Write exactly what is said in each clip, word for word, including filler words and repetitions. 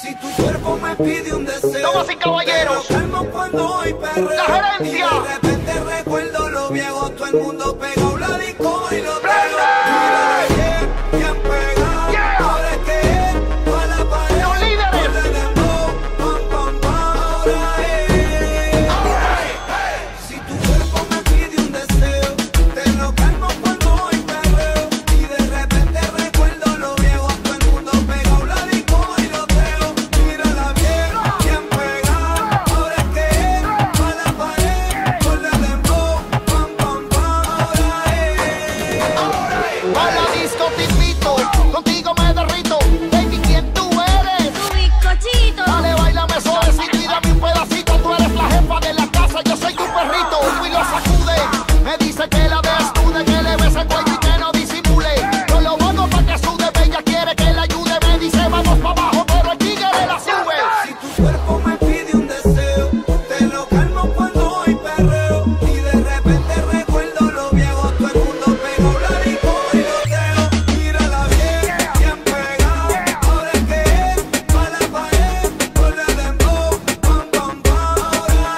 Si tu cuerpo me pide un deseo, damas y caballeros, te lo calmo cuando hoy perreo. La gerencia. Y de repente recuerdo lo viejo, todo el mundo pegado la disco y lo ¡Prende! mira bien, bien pegado. Yeah. Ahora es que es pa' la pared. Los líderes. Ponle dembow, pam, pam, pam, ahora es. Si tu cuerpo me pide un deseo, te lo calmo cuando hoy perreo. Y de repente recuerdo lo viejo, todo el mundo pegado la disco y lo teo. Mírala bien, bien pegada. Ahora es que es pa' la pared. Ponle dembow, pam, pam, pam, ahora es. a la disco te invito, contigo me derrito. Baby, ¿quién tú eres? Tu bizcochito. Dale, bailame suavecito y dame un pedacito. Tú eres la jefa de la casa, yo soy tu perrito. Y lo sacude, me dice que la desnude, que le bese el cuello y que no disimule. Yo lo hago pa' que sude, ella quiere que la ayude. Me dice vamos pa' abajo, pero el tigre la sube. Si tu cuerpo me pide un deseo, te lo calmo cuando hoy perreo. Y de repente recuerdo lo viejo, todo el mundo pegado la disco y lo teo. Mírala bien, bien pegada. Ahora es que es pa' la pared. Ponle dembow, pam, pam, pam, ahora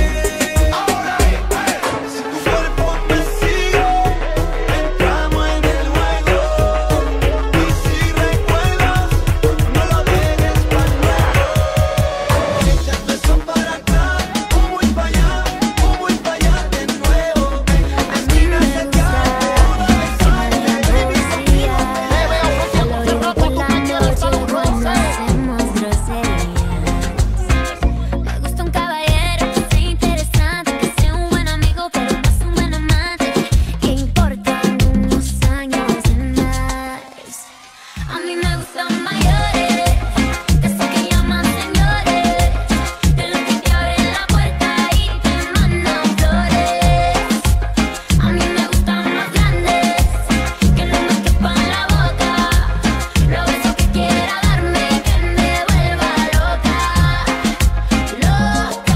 es. Si tu cuerpo me sigue, entramos en el juego. Y si recuerdas, no lo dejes para luego. Echando eso para acá, un muy para allá, un muy para allá de nuevo. Esquina se cae, una vez sale, baby, conmigo Te veo fronteando hace rato, tú me quieres dar un roce. Hacemos groserías. Me gusta un caballero que sea interesante, que sea un buen amigo, pero más un buen amante. Que importan unos años de más. A mí me gustan mayores, de esos que llaman señores, de los que te abren la puerta y te mandan flores. A mí me gustan más grandes, que no me quepan la boca. Los besos que quiera darme, que me vuelva loca, loca,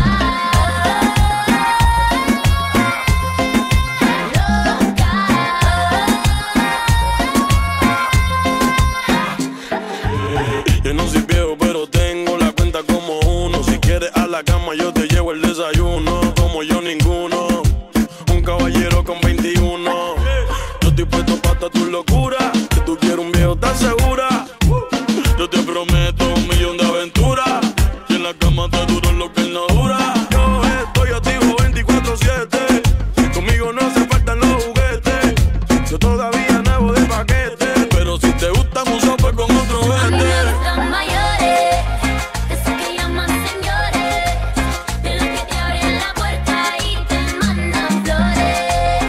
Yo no soy viejo, pero tengo la cuenta como uno. Si quieres a la cama, yo te llevo el desayuno. Como yo ninguno, un caballero con veintiuno. Yo estoy puesto para tu locura. Que tú quieres un viejo, ¿estás segura? Yo te prometo un millón de aventuras. Y en la cama te duro lo que él no dura. Yo estoy activo veinticuatro siete. Conmigo no se faltan los juguetes. Yo todavía nuevo de paquete. Pero si te gustan un sope con otro a mí me vete. gustan mayores, de esos que llaman señores, de los que te abren la puerta y te mandan flores.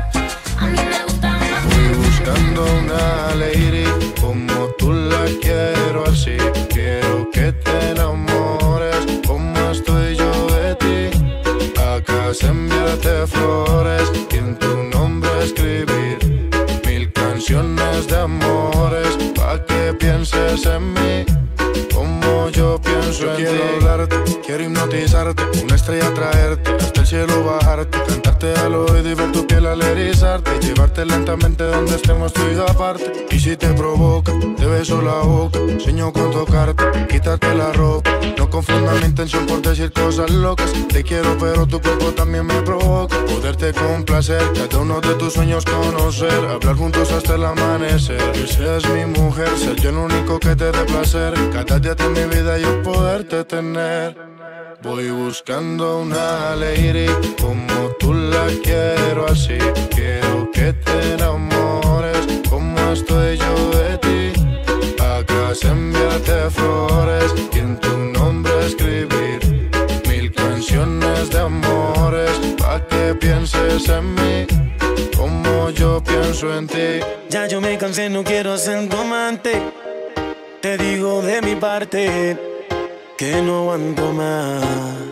A mí me gustan más Voy grandes. buscando una lady como tú la quiero así. Quiero que te enamores como estoy yo de ti. Acá se enviarte flores y en tu nombre escribir mil canciones de amores pa' que pienses en mí como yo pienso en ti. Quiero hablarte, quiero hipnotizarte, una estrella traerte, hasta el cielo bajarte, cantarte al oído y ver tu piel al erizarte, llevarte lentamente donde estemos tú y yo aparte. Y si te provoca, te beso la boca, sueño con tocarte, quitarte la ropa. No confundas mi intención por decir cosas locas. Te quiero pero tu cuerpo también me provoca. Poderte complacer, cada uno de tus sueños conocer, hablar juntos hasta el amanecer. Que seas mi mujer, ser yo el único que te dé placer. Cada día de mi vida yo poderte tener. Voy buscando una lady como tú la quiero así. Quiero que te enamores como estoy yo de ti. Acá se enviarte flores y en tu nombre escribir mil canciones de amores pa' que pienses en mí como yo pienso en ti. Ya yo me cansé, no quiero ser tu amante. Te digo de mi parte que no aguanto más.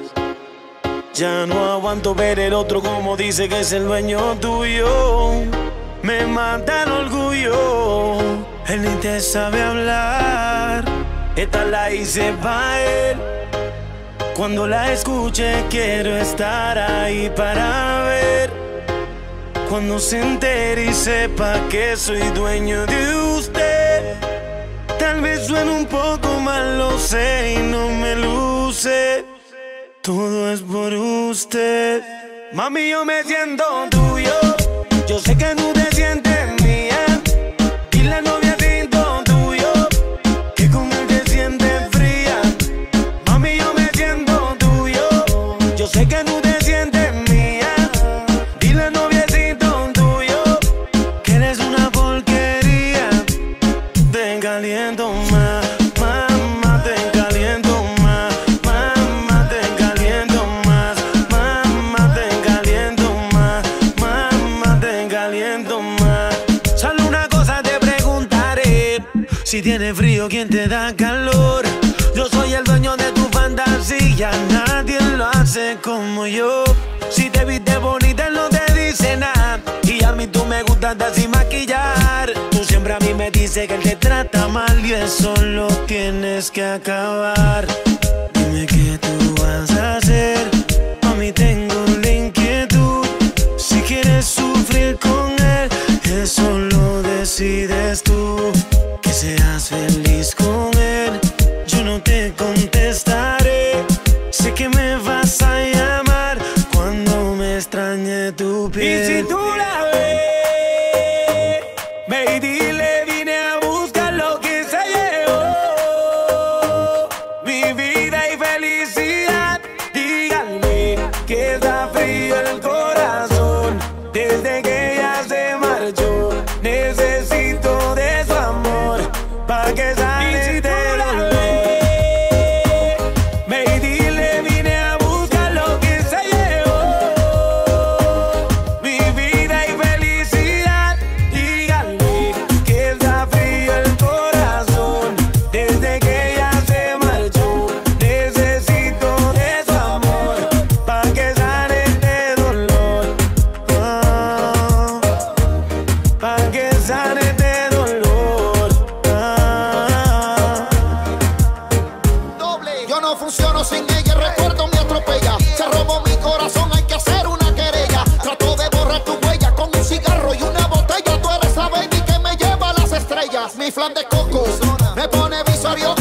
Ya no aguanto ver el otro como dice que es el dueño tuyo. Me mata el orgullo. Él ni te sabe hablar. Esta la hice pa' él. Cuando la escuche quiero estar ahí para ver. Cuando se entere y sepa que soy dueño de usted. Tal Tal vez suene un poco mal, lo sé, y no me luce. Todo es por usted. Mami, yo me siento tuyo. Yo sé que tú te sientes mía. Y la novia siento tuyo, que con él te sientes fría. Mami, yo me siento tuyo. Yo sé que tú te sientes mía. Dile al noviecito tuyo que eres una porquería. Te caliento más, mamá, te caliento más. Mamá, te caliento más. Mamá, te caliento más. Mamá, te caliento más. Solo una cosa te preguntaré: si tienes frío, ¿quién te da calor? Yo soy el dueño de tu fantasía, nadie lo hace como yo. Si te viste bonita, él no te dice nada. Y a mí tú me gustas de sin maquillar. Tú siempre a mí me dices que él te trata mal, y eso lo tienes que acabar. Dime qué tú vas a hacer. A mí tengo la inquietud. Si quieres sufrir con él, eso lo decides tú. Que seas feliz con él, yo no te contestaré. Sé que me vas a llamar cuando me extrañe tu piel. Y si tú la ves, ve y dile: vine a buscar lo que se llevó, mi vida y felicidad. Díganle que está frío el corazón desde que ella se marchó. Necesito de su amor pa' que sane de dolor. Ve y dile: vine a buscar lo que se llevó, mi vida y felicidad. Díganle que está frío el corazón desde que ella se marchó. Necesito de su amor pa' que sane de dolor. Ah, pa' que sane de dolor. Ah. Doble. Yo no funciono sin ella, el recuerdo me atropella. Se robó mi corazón, hay que hacer una querella. Trato de borrar tu huella con un cigarro y una botella. Tú eres la baby que me lleva a las estrellas. Mi flan de coco me pone visorio